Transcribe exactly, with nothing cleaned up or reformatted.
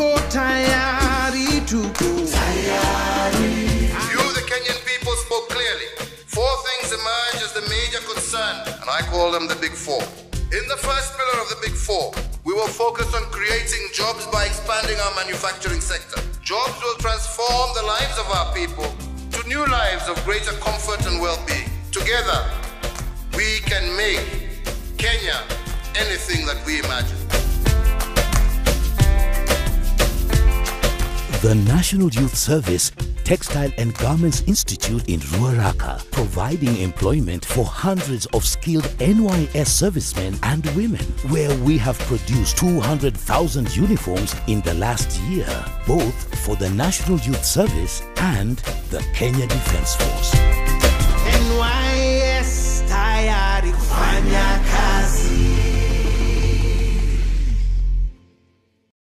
tuko tayari, tuko tayari. You, the Kenyan people, spoke clearly. Four things emerge as the major concern, and I call them the Big Four. In the first pillar of the Big Four, we will focus on creating jobs by expanding our manufacturing sector. Jobs will transform the lives of our people to new lives of greater comfort and well-being. Together, we can make Kenya anything that we imagine. The National Youth Service Textile and Garments Institute in Ruaraka, providing employment for hundreds of skilled N Y S servicemen and women, where we have produced two hundred thousand uniforms in the last year, both for the National Youth Service and the Kenya Defence Force. N Y S tayari kufanya kazi.